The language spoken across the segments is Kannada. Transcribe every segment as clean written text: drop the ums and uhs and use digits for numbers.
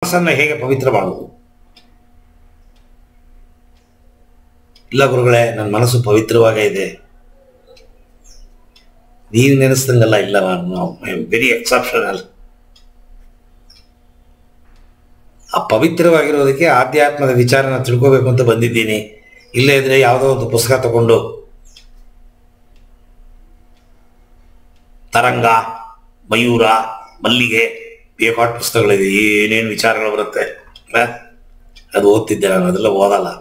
ಮನಸ್ಸನ್ನು ಹೇಗೆ ಪವಿತ್ರ ಮಾಡುವುದು? ಇಲ್ಲ ಗುರುಗಳೇ, ನನ್ನ ಮನಸ್ಸು ಪವಿತ್ರವಾಗೇ ಇದೆ. ನೀವು ನೆನೆಸ್ದಂಗಲ್ಲ. ಇಲ್ಲ, ನಾನು ವೆರಿ ಎಕ್ಸೆಪ್ಷನಲ್. ಆ ಪವಿತ್ರವಾಗಿರೋದಕ್ಕೆ ಆಧ್ಯಾತ್ಮದ ವಿಚಾರನ ತಿಳ್ಕೋಬೇಕು ಅಂತ ಬಂದಿದ್ದೀನಿ. ಇಲ್ಲೇ ಇದ್ರೆ ಯಾವುದೋ ಒಂದು ಪುಸ್ತಕ ತಗೊಂಡು ತರಂಗ, ಮಯೂರ, ಮಲ್ಲಿಗೆ, ಬೇಕಾದ ಪುಸ್ತಕಗಳಿದೆ, ಏನೇನು ವಿಚಾರಗಳು ಬರುತ್ತೆ, ಅದು ಓದ್ತಿದ್ದೆ ನಾನು. ಅದೆಲ್ಲ ಓದಲ್ಲ.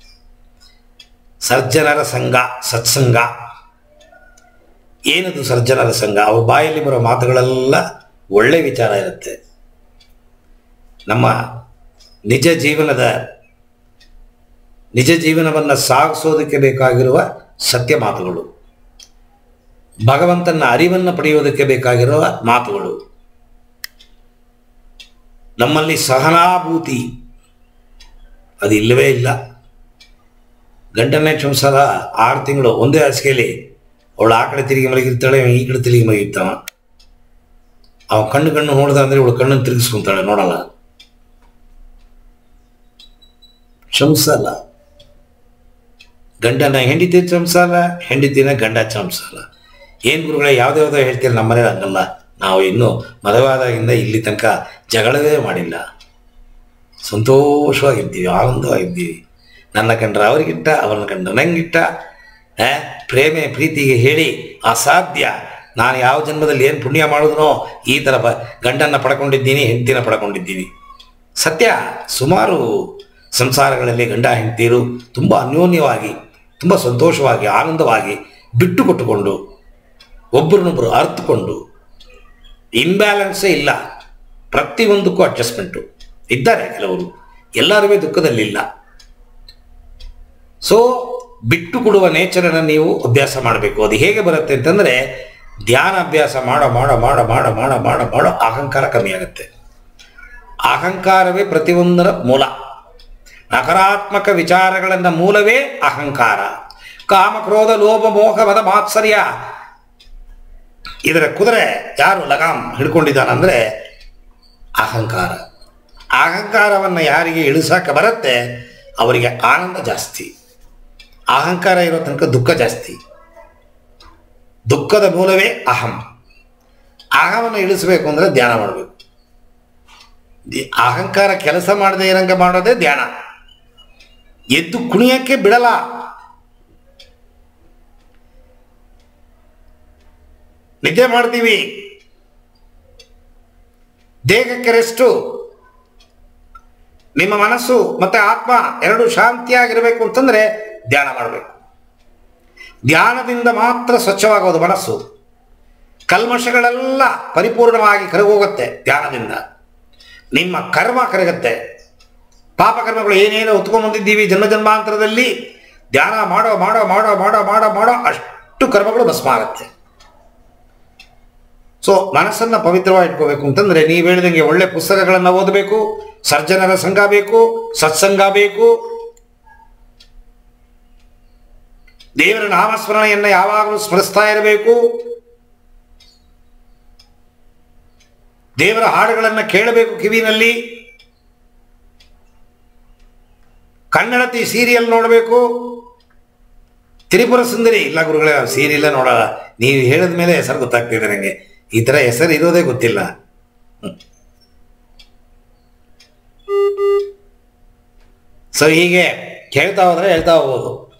ಸರ್ಜನರ ಸಂಘ, ಸತ್ಸಂಗ. ಏನದು ಸರ್ಜನರ ಸಂಘ? ಅವ್ರ ಬಾಯಲ್ಲಿ ಬರೋ ಮಾತುಗಳೆಲ್ಲ ಒಳ್ಳೆ ವಿಚಾರ ಇರುತ್ತೆ. ನಮ್ಮ ನಿಜ ಜೀವನವನ್ನು ಸಾಗಿಸೋದಕ್ಕೆ ಬೇಕಾಗಿರುವ ಸತ್ಯ ಮಾತುಗಳು, ಭಗವಂತನ ಅರಿವನ್ನು ಪಡೆಯೋದಕ್ಕೆ ಬೇಕಾಗಿರುವ ಮಾತುಗಳು. ನಮ್ಮಲ್ಲಿ ಸಹನಾಭೂತಿ ಅದು ಇಲ್ಲವೇ ಇಲ್ಲ. ಗಂಡನೇ ಕ್ಷಮಿಸಲ್ಲ. 6 ತಿಂಗಳು ಒಂದೇ ಹಾಸಿಗೆಯಲ್ಲಿ ಅವಳು ಆ ಕಡೆ ತಿರುಗಿ ಮಲಗಿರ್ತಾಳೆ, ಈ ಕಡೆ ತಿರುಗಿ ಮಲಗಿರ್ತಾವ. ಅವ ಕಣ್ಣು ನೋಡ್ದ ಅಂದರೆ ಇವಳು ಕಣ್ಣನ್ನು ತಿರುಗಿಸ್ಕೊಂತಾಳೆ, ನೋಡಲ್ಲ, ಕ್ಷಮಿಸಲ್ಲ. ಗಂಡನ ಹೆಂಡತಿ ಕ್ಷಮಿಸಲ್ಲ, ಹೆಂಡತಿನ ಗಂಡ ಕ್ಷಮಿಸಲ್ಲ. ಏನು ಗುರುಗಳೇ ಯಾವುದ್ಯಾವುದೋ ಹೇಳ್ತೀರಿ, ನಮ್ಮನೆ ಹಂಗಲ್ಲ. ನಾವು ಇನ್ನೂ ಮದುವಾದಾಗಿಂದ ಇಲ್ಲಿ ತನಕ ಜಗಳವೇ ಮಾಡಿಲ್ಲ. ಸಂತೋಷವಾಗಿದ್ದೀವಿ, ಆನಂದವಾಗಿದ್ದೀವಿ. ನನ್ನ ಕಂಡ್ರೆ ಅವ್ರಿಗಿಟ್ಟ, ಅವ್ರನ್ನ ಕಂಡ್ರೆ ನಂಗಿಟ್ಟ. ಪ್ರೀತಿಗೆ ಹೇಳಿ ಅಸಾಧ್ಯ. ನಾನು ಯಾವ ಜನ್ಮದಲ್ಲಿ ಏನು ಪುಣ್ಯ ಮಾಡಿದ್ನೋ ಈ ಥರ ಗಂಡನ್ನು ಪಡ್ಕೊಂಡಿದ್ದೀನಿ, ಹೆಂಡತಿನ ಪಡ್ಕೊಂಡಿದ್ದೀನಿ. ಸತ್ಯ. ಸುಮಾರು ಸಂಸಾರಗಳಲ್ಲಿ ಗಂಡ ಹೆಂಡತಿಯರು ತುಂಬ ಅನ್ಯೋನ್ಯವಾಗಿ, ತುಂಬ ಸಂತೋಷವಾಗಿ, ಆನಂದವಾಗಿ ಬಿಟ್ಟು ಕೊಟ್ಟುಕೊಂಡು ಒಬ್ಬರನ್ನೊಬ್ಬರು ಅರ್ಥಕೊಂಡು, ಇಂಬ್ಯಾಲೆನ್ಸೇ ಇಲ್ಲ. ಪ್ರತಿಯೊಂದಕ್ಕೂ ಅಡ್ಜಸ್ಟ್ಮೆಂಟು ಇದ್ದಾರೆ ಕೆಲವರು, ಎಲ್ಲರೂ ದುಃಖದಲ್ಲಿಲ್ಲ. ಸೊ ಬಿಟ್ಟು ಕೊಡುವ ನೇಚರನ್ನು ನೀವು ಅಭ್ಯಾಸ ಮಾಡಬೇಕು. ಅದು ಹೇಗೆ ಬರುತ್ತೆ ಅಂತಂದರೆ, ಧ್ಯಾನ ಅಭ್ಯಾಸ ಮಾಡೋ ಮಾಡೋ ಮಾಡೋ ಮಾಡೋ ಮಾಡೋ ಮಾಡೋ ಮಾಡೋ ಅಹಂಕಾರ ಕಮ್ಮಿ ಆಗುತ್ತೆ. ಅಹಂಕಾರವೇ ಪ್ರತಿಯೊಂದರ ಮೂಲ. ನಕಾರಾತ್ಮಕ ವಿಚಾರಗಳನ್ನು ಮೂಲವೇ ಅಹಂಕಾರ. ಕಾಮ, ಕ್ರೋಧ, ಲೋಭ, ಮೋಹ, ಮದ, ಮಾತ್ಸರ್ಯ ಇದರ ಕುದುರೆ ಯಾರು ಲಗಾಮ್ ಹಿಡ್ಕೊಂಡಿದ್ದಾನಂದರೆ ಅಹಂಕಾರ. ಅಹಂಕಾರವನ್ನು ಯಾರಿಗೆ ಇಳಿಸಕ್ಕೆ ಬರುತ್ತೆ ಅವರಿಗೆ ಆನಂದ ಜಾಸ್ತಿ. ಅಹಂಕಾರ ಇರೋ ತನಕ ದುಃಖ ಜಾಸ್ತಿ. ದುಃಖದ ಮೂಲವೇ ಅಹಂ. ಅಹಮನ್ನು ಇಳಿಸಬೇಕು ಅಂದರೆ ಧ್ಯಾನ ಮಾಡಬೇಕು. ಅಹಂಕಾರ ಕೆಲಸ ಮಾಡದೆ ಇರಂಗ ಮಾಡೋದೇ ಧ್ಯಾನ. ಎದ್ದು ಕುಣಿಯಕ್ಕೆ ಬಿಡಲ್ಲ. ನಿದ್ದೆ ಮಾಡ್ತೀವಿ, ದೇಹಕ್ಕೆ ರೆಸ್ಟು. ನಿಮ್ಮ ಮನಸ್ಸು ಮತ್ತು ಆತ್ಮ ಎರಡು ಶಾಂತಿಯಾಗಿರಬೇಕು ಅಂತಂದರೆ ಧ್ಯಾನ ಮಾಡಬೇಕು. ಧ್ಯಾನದಿಂದ ಮಾತ್ರ ಸ್ವಚ್ಛವಾಗೋದು ಮನಸ್ಸು. ಕಲ್ಮಶಗಳೆಲ್ಲ ಪರಿಪೂರ್ಣವಾಗಿ ಕರಗೋಗುತ್ತೆ ಧ್ಯಾನದಿಂದ. ನಿಮ್ಮ ಕರ್ಮ ಕರಗುತ್ತೆ. ಪಾಪಕರ್ಮಗಳು ಏನೇನೋ ಹೊತ್ಕೊಂಡ್ಬಂದಿದ್ದೀವಿ ಜನ್ಮಾಂತರದಲ್ಲಿ, ಧ್ಯಾನ ಮಾಡೋ ಮಾಡೋ ಮಾಡೋ ಮಾಡೋ ಮಾಡೋ ಮಾಡೋ ಅಷ್ಟು ಕರ್ಮಗಳು ಭಸ್ಮ ಆಗುತ್ತೆ. ಸೊ ಮನಸ್ಸನ್ನು ಪವಿತ್ರವಾಗಿ ಇಟ್ಕೋಬೇಕು ಅಂತಂದರೆ ನೀವು ಹೇಳಿದಂಗೆ ಒಳ್ಳೆ ಪುಸ್ತಕಗಳನ್ನು ಓದಬೇಕು, ಸರ್ಜನರ ಸಂಘ ಬೇಕು, ಸತ್ಸಂಗ ಬೇಕು, ದೇವರ ನಾಮಸ್ಮರಣೆಯನ್ನು ಯಾವಾಗಲೂ ಸ್ಮರಿಸ್ತಾ ಇರಬೇಕು, ದೇವರ ಹಾಡುಗಳನ್ನು ಕೇಳಬೇಕು ಕಿವಿನಲ್ಲಿ, ಕನ್ನಡತಿ ಸೀರಿಯಲ್ ನೋಡಬೇಕು. ತ್ರಿಪುರ ಸುಂದರಿ ಇಲ್ಲ ಗುರುಗಳೇ, ಸೀರಿಯಲ್ಲೇ ನೋಡಲ್ಲ. ನೀವು ಹೇಳಿದ ಮೇಲೆ ಹೆಸರು ಗೊತ್ತಾಗ್ತಿದೆ ನನಗೆ. ಈ ಥರ ಹೆಸರು ಇರೋದೇ ಗೊತ್ತಿಲ್ಲ. ಸೊ ಹೀಗೆ ಹೇಳ್ತಾ ಹೋದರೆ ಹೇಳ್ತಾ ಹೋಗ್ಬೋದು.